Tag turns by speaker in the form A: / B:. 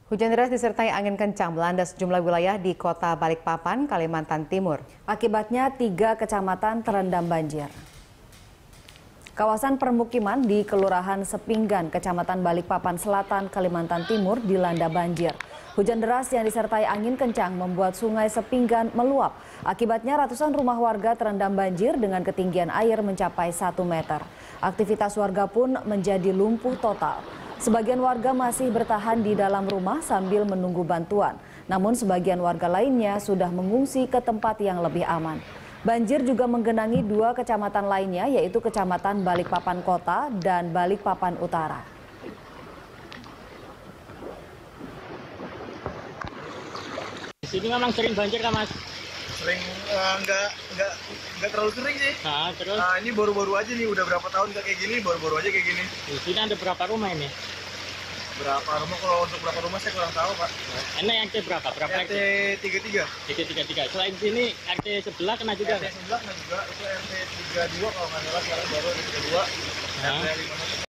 A: Hujan deras disertai angin kencang melanda sejumlah wilayah di kota Balikpapan, Kalimantan Timur.
B: Akibatnya 3 kecamatan terendam banjir. Kawasan permukiman di Kelurahan Sepinggan, Kecamatan Balikpapan Selatan, Kalimantan Timur dilanda banjir. Hujan deras yang disertai angin kencang membuat sungai Sepinggan meluap. Akibatnya ratusan rumah warga terendam banjir dengan ketinggian air mencapai 1 meter. Aktivitas warga pun menjadi lumpuh total. Sebagian warga masih bertahan di dalam rumah sambil menunggu bantuan. Namun sebagian warga lainnya sudah mengungsi ke tempat yang lebih aman. Banjir juga menggenangi 2 kecamatan lainnya, yaitu Kecamatan Balikpapan Kota dan Balikpapan Utara.
C: Di sini memang sering banjir kan, Mas?
D: Sering, nggak terlalu sering sih.
C: Nah, terus
D: Ini baru-baru aja nih, udah berapa tahun nggak kayak gini, baru-baru aja kayak gini.
C: di sini ada berapa rumah ini?
D: Berapa rumah, kalau untuk berapa rumah saya kurang tahu, Pak.
C: Ini RT berapa? Berapa
D: RT 33.
C: RT 33. Selain sini RT sebelah kena juga.
D: RT sebelah kan juga, itu RT 32 kalau nggak salah, sekarang baru RT 32.
C: Nah.
D: RT 5